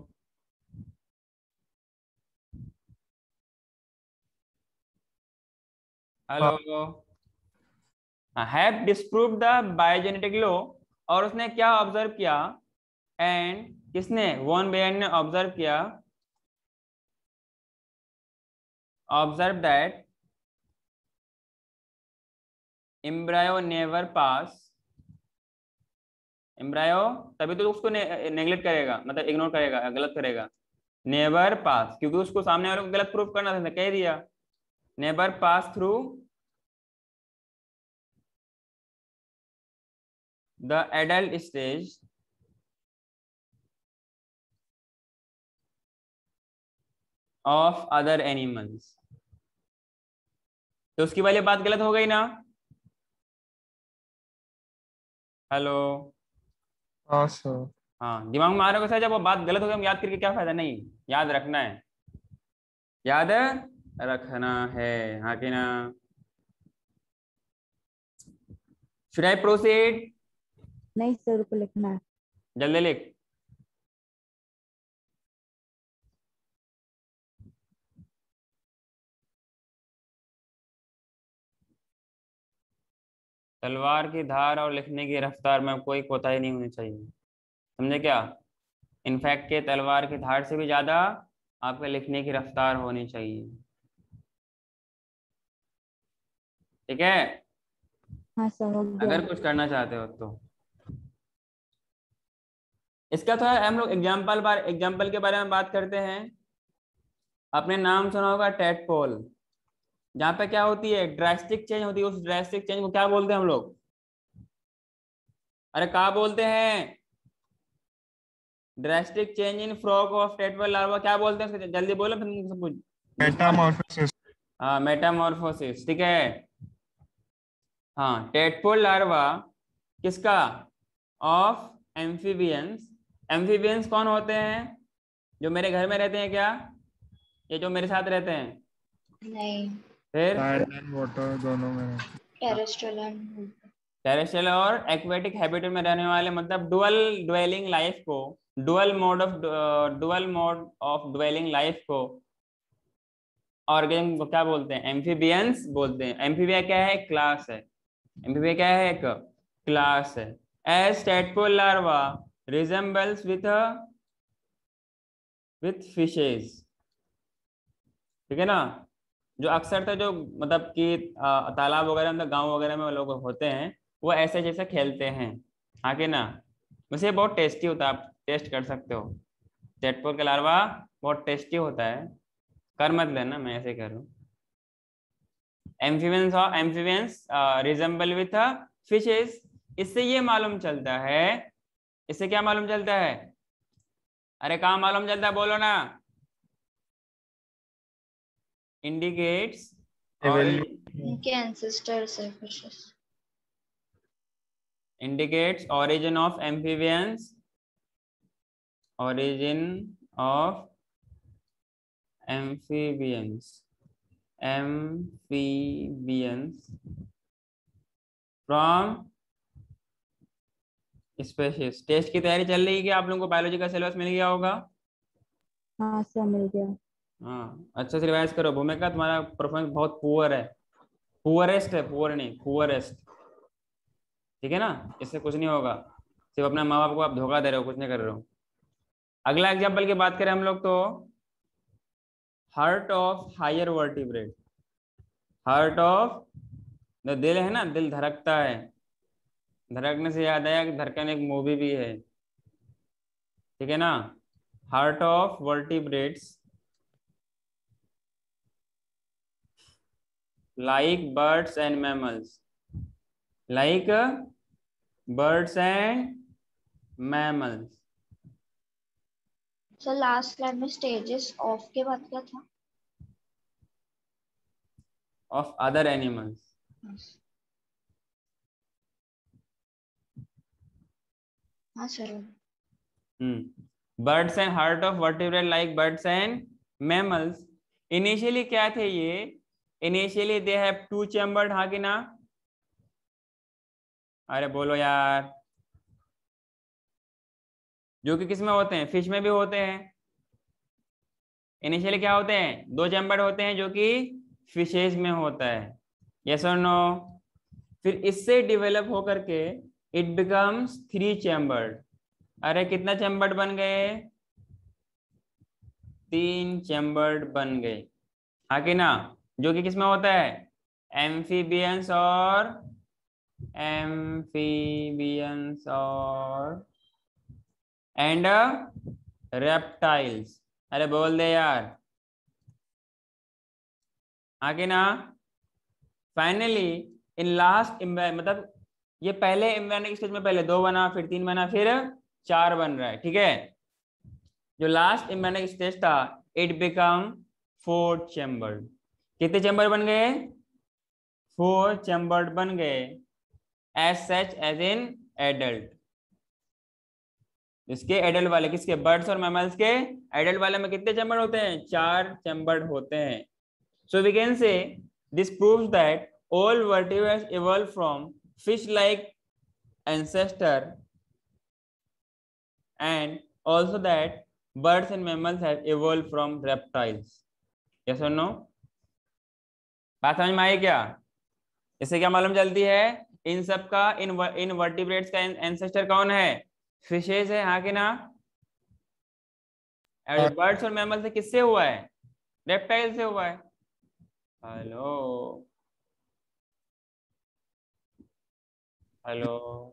hello. Have disproved the biogenetic law, और उसने क्या ऑब्जर्व किया? एंड किसने? वॉन बेयर ने ऑब्जर्व किया, observe that embryo never pass, embryo तभी तो उसको नेग्लेक्ट करेगा, मतलब इग्नोर करेगा, गलत करेगा। नेवर पास, क्योंकि उसको सामने वाले को गलत प्रूफ करना था, कह दिया never pass through the adult stage of other animals. तो उसकी वाली बात गलत हो गई ना? हेलो? हाँ सर। हाँ, दिमाग में आ रहा है जब वो बात गलत हो गई हम याद करके क्या फायदा? नहीं, याद रखना है, याद रखना है, हाँ कि ना? Should I proceed? नहीं सर को लिखना है। जल्दी लिख। तलवार की धार और लिखने की रफ्तार में कोई कोताही नहीं होनी चाहिए, समझे क्या? इनफैक्ट के तलवार की धार से भी ज्यादा आपके लिखने की रफ्तार होनी चाहिए, ठीक है? हाँ सर हो गया। अगर कुछ करना चाहते हो तो। इसका थोड़ा हम लोग एग्जाम्पल बार एग्जाम्पल के बारे में बात करते हैं। आपने नाम सुना होगा टेडपोल, जहाँ पे क्या होती है, ड्रास्टिक चेंज होती है। उस ड्रास्टिक चेंज को क्या बोलते हैं हम लोग? अरे क्या बोलते हैं? Drastic change in frock of tadpole larva क्या बोलते हैं? जल्दी बोलो फिर सब कुछ। मेटामॉर्फोसिस। हाँ, मेटामॉर्फोसिस, ठीक है। हाँ, टेडपोल लार्वा किसका? Of amphibians. एम्फीबियंस कौन होते हैं? जो मेरे घर में रहते हैं क्या, ये जो मेरे साथ रहते हैं? नहीं, फिर लैंड एंड वाटर दोनों में। टेरेस्ट्रियल एंड टेरेस्ट्रियल और एक्वेटिक हैबिटेट में रहने वाले, मतलब डुअल ड्वेलिंग लाइफ को, dual mode of dual mode of dwelling life को ऑर्गेनिज्म को क्या बोलते हैं? एम्फीबियंस बोलते हैं। एम्फीबिया क्या है? क्लास है। एम्फीबिया क्या है? एक क्लास है। As tadpole larva resembles with with fishes, ठीक है ना? जो अक्सर तो जो मतलब कि तालाब वगैरह में, गांव वगैरह में लोग होते हैं, वो ऐसे जैसे खेलते हैं, हाँ कि ना? वैसे बहुत टेस्टी होता है, आप टेस्ट कर सकते हो। टेडपोल का लार्वा बहुत टेस्टी होता है, कर मत लेना, मैं ऐसे कर रहा हूँ। एम्फीबियंस और एम्फीबियंस रिजेंबल विथ फिशेस। इससे ये मालूम चलता है, इससे क्या मालूम चलता है? अरे कहाँ मालूम चलता है, बोलो ना? इंडिकेट्स और उनके एंसेस्टर्स है fishes. indicates origin of amphibians, origin of amphibians amphibians from species। Test की तैयारी चल रही है कि आप लोगों को बायोलॉजी का सिलेबस मिल गया होगा? हाँ सर मिल गया। हाँ, अच्छे से रिवाइज करो। भूमिका तुम्हारा परफॉर्मेंस बहुत पुअर है, पुअरेस्ट है, पुअर नहीं पुअरेस्ट, ठीक है ना? इससे कुछ नहीं होगा, सिर्फ अपने माँ बाप को आप धोखा दे रहे हो, कुछ नहीं कर रहे हो। अगला एग्जाम्पल की बात करें हम लोग तो heart of higher vertebrate. Heart of, जो दिल है ना, दिल धड़कता है, धड़कने से याद आया कि धड़कन एक मूवी भी है, ठीक है ना? Heart of vertebrates like birds and mammals, like birds and mammals. Sir last slide में स्टेजेस ऑफ के बाद क्या था? Of other animals. हाँ sir. Hmm birds and heart of vertebrate like birds and mammals. Initially क्या थे ये? Initially they have two chambered, हाँ कि ना? अरे बोलो यार। जो कि किस में होते हैं? फिश में भी होते हैं। इनिशियली क्या होते हैं? दो चैम्बर्ड होते हैं, जो कि फिशेज में होता है। यस और नो? फिर इससे डेवलप होकर के इट बिकम्स थ्री चैम्बर्ड। अरे कितना चैम्बर्ड बन गए? तीन चैम्बर्ड बन गए, हाँ कि ना? जो कि किसमें होता है? एम्फीबियंस और एम्फीबियंस और एंड रेप्टाइल्स। अरे बोल दे यार, हाँ कि ना? फाइनली इन लास्ट, मतलब ये पहले एम्ब्रियोनिक स्टेज में पहले दो बना, फिर तीन बना, फिर चार बन रहा है, ठीक है? जो लास्ट एम्ब्रियोनिक स्टेज था, इट बिकम फोर चैम्बर्ड। कितने चैम्बर बन गए? फोर चैम्बर्ड बन गए। As such as in adult. इसके एडल्ट वाले किसके? बर्ड्स और मैमल्स के एडल्ट वाले में कितने चैम्बर होते हैं? चार चैम्बर्ड होते हैं। So we can say this proves that all vertebrates evolve from fish like ancestor and also that birds and mammals have evolved from reptiles. Yes or no? बात समझ में आई क्या? इससे क्या मालूम चलती है? इन सब का इन इन वर्टिब्रेट्स का एंसेस्टर कौन है? फिशेज है, हाँ कि ना? बर्ड्स और मैमल से किससे हुआ है? रेप्टाइल से हुआ है। Hello hello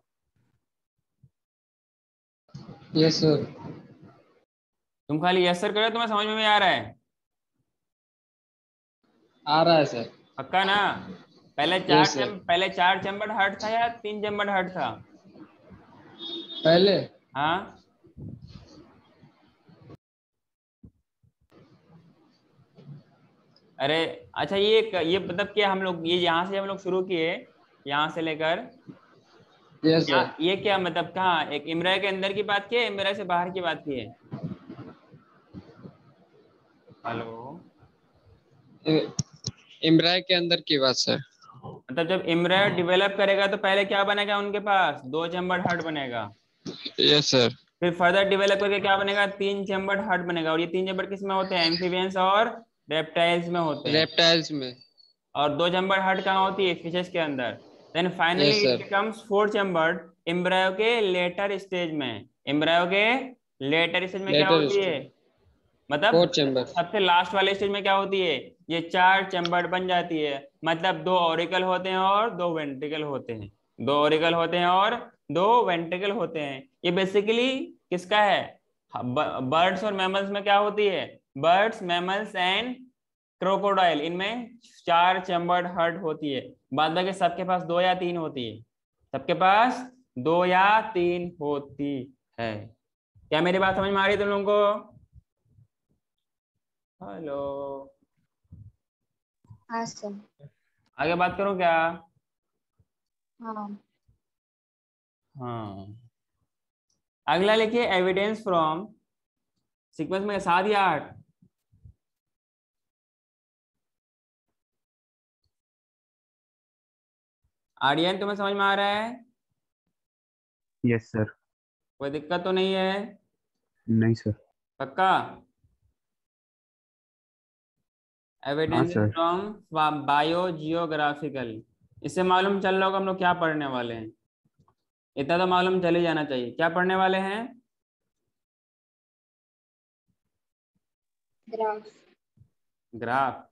yes sir. तुम खाली यस सर करो, तुम्हें समझ में भी आ रहा है? आ रहा है सर। पक्का ना? पहले चार Yes, sir. चैम पहले चार चैम्बर्ड हार्ट था या तीन चैम्बर्ड हार्ट था? पहले हाँ, अरे अच्छा, ये ये मतलब क्या हम लोग ये यहाँ से हम लोग शुरू किए, यहाँ से लेकर यस यहाँ, सर। ये क्या मतलब कहाँ? एक इमरा के अंदर की बात की है, इमरा से बाहर की बात की है? हेलो, इमराय के अंदर की बात सर। मतलब जब इमरा डेवलप करेगा तो पहले क्या बनेगा उनके पास? दो चैम्बर्ड हार्ट बनेगा। Yes sir. फिर फर्दर डेवलप करके क्या बनेगा? तीन चैम्बर्ड हार्ट बनेगा। और ये तीन चैम्बर किस में होते हैं? एम्फीबियंस और रेप्टाइल्स में होते हैं। रेप्टाइल्स में। और दो चैम्बर्ड हार्ट कहाँ होती है? फिशेस के अंदर। Then finally yes it sir. Becomes four chambered embryo के लेटर स्टेज में। एम्ब्रायो के लेटर स्टेज में क्या लेटर होती है? मतलब फोर चैम्बर। सबसे लास्ट वाले स्टेज में क्या होती है? ये चार चैम्बर्ड बन जाती है। मतलब दो ऑरिकल होते हैं और दो वेंट्रिकल होते हैं। दो ऑरिकल होते हैं और दो वेंट्रिकल होते हैं। ये बेसिकली किसका है? बर्ड्स और मैमल्स में क्या होती है? बर्ड्स, मैमल्स एंड क्रोकोडाइल, इनमें चार चैम्बर्ड हार्ट होती है। बाद बाकी सबके पास दो या तीन होती है। सबके पास दो या तीन होती है। क्या मेरी बात समझ में आ रही है तुम लोगों को? हेलो, हाँ सर। आगे बात करूं क्या? हाँ। हाँ, अगला लिखिए एविडेंस फ्रॉम सीक्वेंस में सात या आठ? आर्यन, तुम्हें समझ में आ रहा है? Yes sir. कोई दिक्कत तो नहीं है? नहीं सर। पक्का? हाँ evidence sir. From biogeographical. इससे मालूम चल रहा होगा हम लोग क्या पढ़ने वाले हैं। इतना तो मालूम चल ही जाना चाहिए। क्या पढ़ने वाले हैं? Graph. Graph.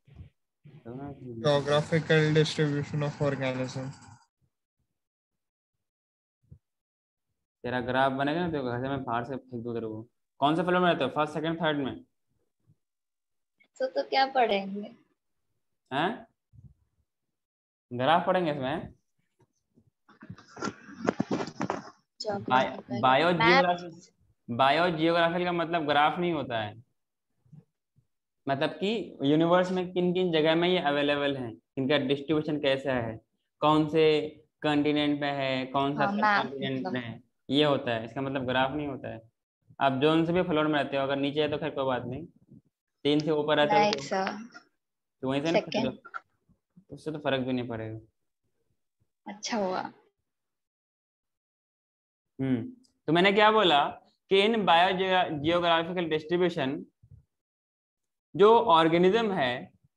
Geographical distribution of organism. तेरा ग्राफ बनेगा ना तो घर से मैं बाहर से फेंक दूं तेरे को। कौन से फ्लोर में रहते हो? फर्स्ट, सेकंड, थर्ड में? तो तो क्या पढ़ेंगे? हैं? ग्राफ पढ़ेंगे इसमें। Geographical. Bio Map. Geography biogeography का मतलब ग्राफ नहीं होता है। मतलब कि यूनिवर्स में किन किन जगह में ये अवेलेबल हैं, इनका डिस्ट्रीब्यूशन कैसा है, कौन से कॉन्टिनेंट में है, कौन सा हाँ, सब मैप कॉन्टिनेंट में मतलब। है, ये होता है। इसका मतलब ग्राफ नहीं होता है। आप जोन से भी फ्लोर में रहते हो, अगर नीचे है तो खैर कोई बात नहीं। तीन से ऊपर रहते हो नहीं तो सर। तो वहीं से ना खरीदो, सेकंड। उससे तो फर्क भी नहीं पड़ेगा। अच्छा हुआ। हम्म तो मैंने क्या बोला कि इन बायो जियोग्राफिकल डिस्ट्रीब्यूशन जो ऑर्गेनिज्म है,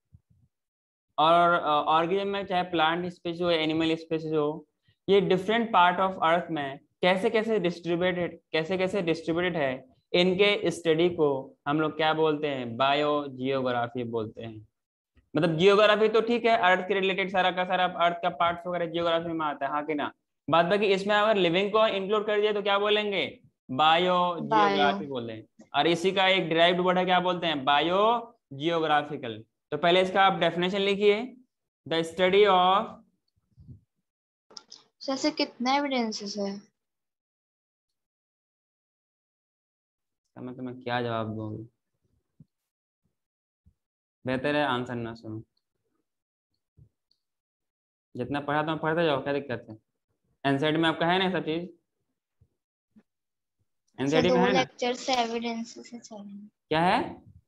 और ऑर्गेनिज्म में चाहे प्लांट स्पीसीज हो, एनिमल स्पीसीज हो, ये डिफरेंट पार्ट ऑफ अर्थ में कैसे कैसे डिस्ट्रीब्यूटेड कैसे कैसे डिस्ट्रीब्यूटेड है, इनके स्टडी को हम लोग क्या बोलते हैं? बायो जियोग्राफी बोलते हैं। मतलब जियोग्राफी तो ठीक है, अर्थ के रिलेटेड सारा का सारा अर्थ का पार्ट्स वगैरह जियोग्राफी में आता है, हाँ कि ना? बाद बाकी इसमें अगर लिविंग को इंक्लूड कर दिया तो क्या बोलेंगे? Bio bio. जियोग्राफी बोलते हैं। और इसी का एक डिराइव्ड वर्ड है, क्या बोलते हैं? Biogeographical. तो पहले इसका आप डेफिनेशन लिखिए। द स्टडी ऑफ जैसे कितने एविडेंसेस है? मैं तुम्हें क्या जवाब दूंगी? बेहतर है आंसर ना सुनो। जितना पढ़ा तो पढ़ते जाओ, क्या दिक्कत है। एनसीईआरटी में आपका है ना सब चीज, अच्छा, एनसीईआरटी में दो है ना। लेक्चर से एविडेंस से चलेंगे। क्या है,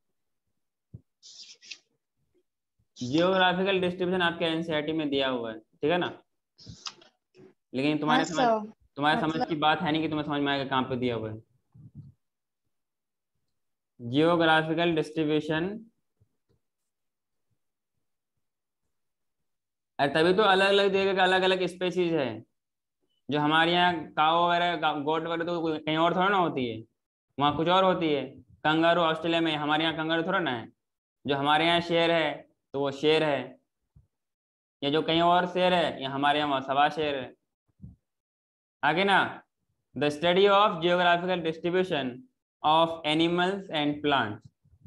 जियोग्राफिकल डिस्ट्रीब्यूशन आपके एनसीईआरटी में दिया हुआ है, ठीक है ना। लेकिन हाँ तुम्हारे समझ सर, तुम्हारे समझ की मतलब बात है नहीं कि तुम्हें समझ में आएगा कहाँ पे दिया हुआ है। जियोग्राफिकल डिस्ट्रीब्यूशन, और तभी तो अलग अलग जगह का अलग अलग स्पेसीज है। जो हमारे यहाँ काऊ वगैरह गोट वगैरह तो कोई- कहीं और थोड़ा ना होती है, वहाँ कुछ और होती है। कंगारू ऑस्ट्रेलिया में, हमारे यहाँ कंगारू थोड़ा ना है। जो हमारे यहाँ शेर है तो वो शेर है, या जो कहीं और शेर है, या हमारे यहाँ सवा शेर है। आगे ना, the study of geographical distribution of animals and plants,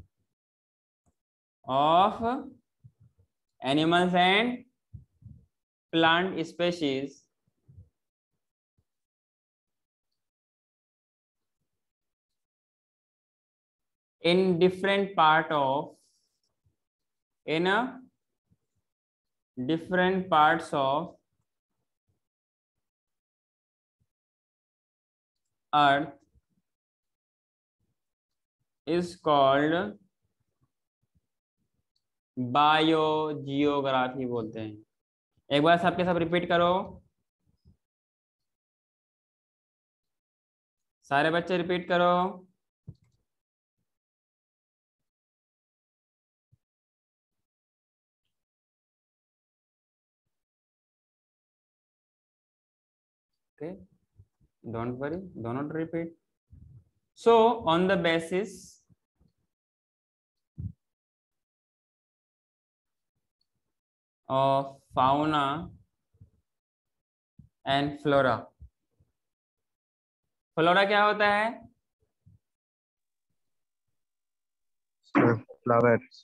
of animals and plant species in different part of in a different parts of earth is called biogeography बोलते हैं। एक बार सबके सब रिपीट करो, सारे बच्चे रिपीट करो। Okay, don't worry, do not repeat. So on the basis of fauna and flora, flora क्या होता है? फ्लावर्स,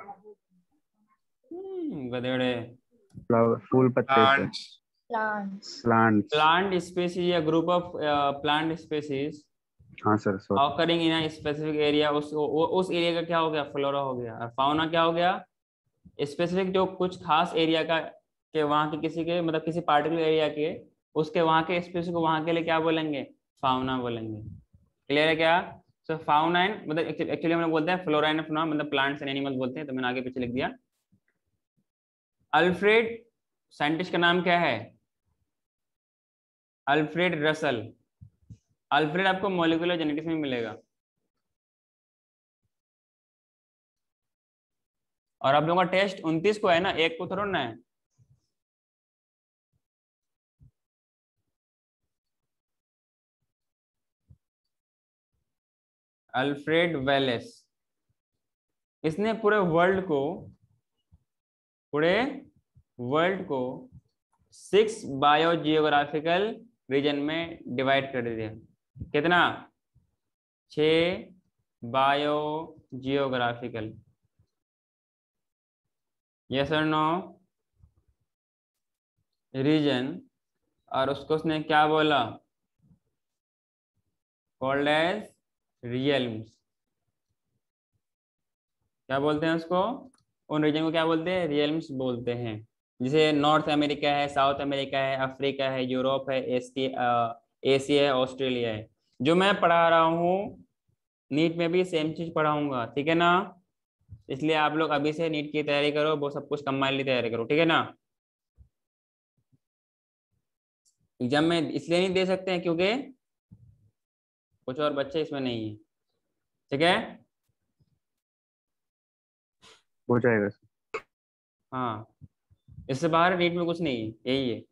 हम्म, गधेड़े। फ्लावर फूल पत्ते से, plants, plants. Plants. Plant species या ग्रुप ऑफ प्लांट स्पीसीज हाँ sir, sorry. Occurring in a specific area, उस वो- उस एरिया का क्या हो गया? फ्लोरा हो गया। और फाउना क्या हो गया? स्पेसिफिक, जो कुछ खास एरिया का, के वहाँ के किसी के मतलब किसी पार्टिकुलर एरिया के, उसके वहाँ के स्पेसिफिक को वहाँ के लिए क्या बोलेंगे? फाउना बोलेंगे। क्लियर है क्या? सो फाउना एंड मतलब एक्चुअली हम लोग बोलते हैं फ्लोरा एंड फाउना, मतलब प्लांट्स एंड एनिमल्स बोलते हैं, तो मैंने आगे पीछे लिख दिया। अल्फ्रेड, साइंटिस्ट का नाम क्या है? Alfred Russel. अल्फ्रेड आपको मॉलिक्यूलर जेनेटिक्स में मिलेगा। और आप लोगों का टेस्ट उनतीस को है ना, एक को थोड़ा ना है। अल्फ्रेड वेलेस, इसने पूरे वर्ल्ड को पूरे वर्ल्ड को सिक्स बायोजियोग्राफिकल रीजन में डिवाइड कर दिया। कितना? छह बायोजियोग्राफिकल। यस और नो? रीजन। और उसको उसने क्या बोला? Called as realms. क्या बोलते हैं उसको? उन रीजन को क्या बोलते हैं? रियल्म्स बोलते हैं। जैसे नॉर्थ अमेरिका है, साउथ अमेरिका है, अफ्रीका है, यूरोप है, एशिया एशिया है, ऑस्ट्रेलिया है। जो मैं पढ़ा रहा हूँ नीट में भी सेम चीज पढ़ाऊंगा, ठीक है ना। इसलिए आप लोग अभी से नीट की तैयारी करो, वो सब कुछ कंबाइनली तैयारी करो, ठीक है ना। एग्जाम में इसलिए नहीं दे सकते हैं क्योंकि कुछ और बच्चे इसमें नहीं है, ठीक है। हो जाएगा सर। हाँ, इससे बाहर नीट में कुछ नहीं है, यही है।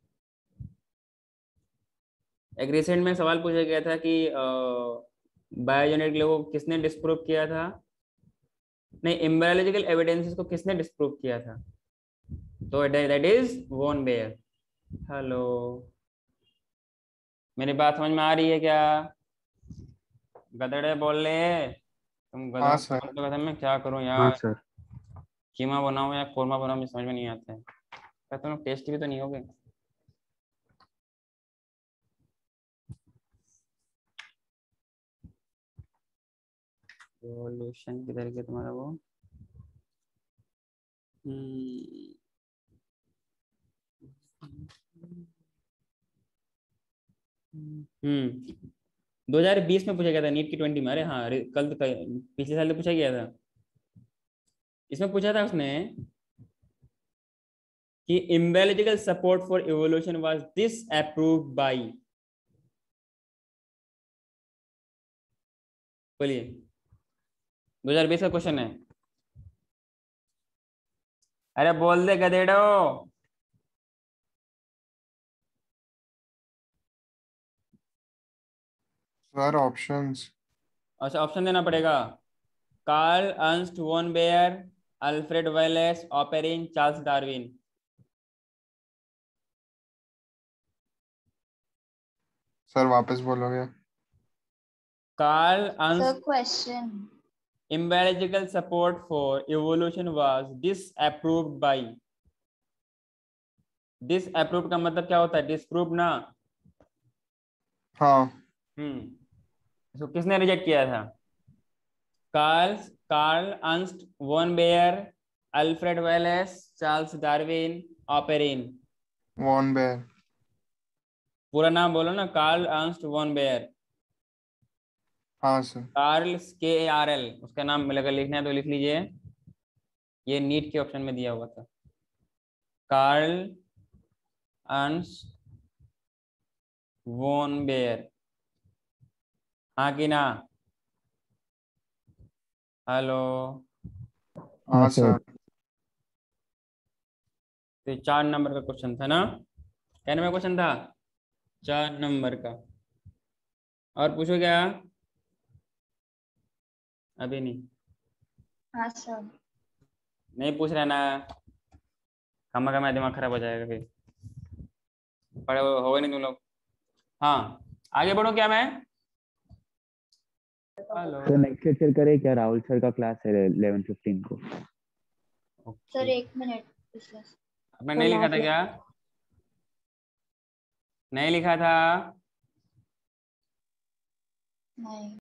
एक रिसेंट में सवाल पूछा गया था कि बायोजेनेटिक लोगों को किसने डिस्प्रूव किया था, नहीं, एम्ब्रियोलॉजिकल एविडेंसेस को किसने डिस्प्रूव किया था? तो that is von Baer. Hello, मेरी बात समझ में आ रही है क्या? गधड़े बोल रहे तुम, हाँ गधों सर। तो गधे में क्या करूं हाँ यार। सर। कीमा बनाओ या कोरमा बनाओ, मुझे समझ में नहीं आता है। क्या तुम टेस्टी भी तो नहीं होगे। सॉल्यूशन किधर गया तुम्हारा वो? हम्म दो हजार बीस में पूछा गया था नीट की ट्वेंटी में। अरे हाँ, अरे कल तो कल- पिछले साल तो पूछा गया था। इसमें पूछा था उसने कि embryological support for evolution was this approved by. बोलिए, दो हजार बीस का क्वेश्चन है। अरे बोल दे गधेड़ो। Sir options. अच्छा, ऑप्शन देना पड़ेगा। Karl Ernst von Baer, Alfred Wallace, Oparin, Charles Darwin. Sir वापस बोलोगे? Karl sir Ernst question. Embryological support for evolution was disapproved by। disapproved का मतलब क्या होता है? डिसप्रूव ना। हाँ। हम्म इसको किसने रिजेक्ट किया था? Karl Karl Ernst von Baer, Alfred Wallace, Charles Darwin, Oparin. Von Baer. पूरा नाम बोलो ना, कार्ल अर्न्स्ट वॉन बेयर। हाँ सर। कार्ल के ए आर एल, उसका नाम अगर लिखना है तो लिख लीजिए। ये नीट के ऑप्शन में दिया हुआ था। Karl Ernst von Baer. हाँ कि ना? हेलो। हाँ सर। तो ये चार नंबर का क्वेश्चन था ना? क्या नंबर क्वेश्चन था? चार नंबर का। और पूछो क्या? अभी नहीं? हाँ सर। नहीं पूछ रहा ना? खमा का मेरा दिमाग खराब हो जाएगा फिर। पढ़े होगा नहीं तुम लोग। हाँ, आगे बढ़ो क्या मैं? हेलो। तो नेक्स्ट लेक्चर करें क्या? राहुल सर का क्लास है इलेवन फिफ्टीन को। सर एक मिनट। आपने नहीं लिखा था क्या? नहीं लिखा था? नहीं।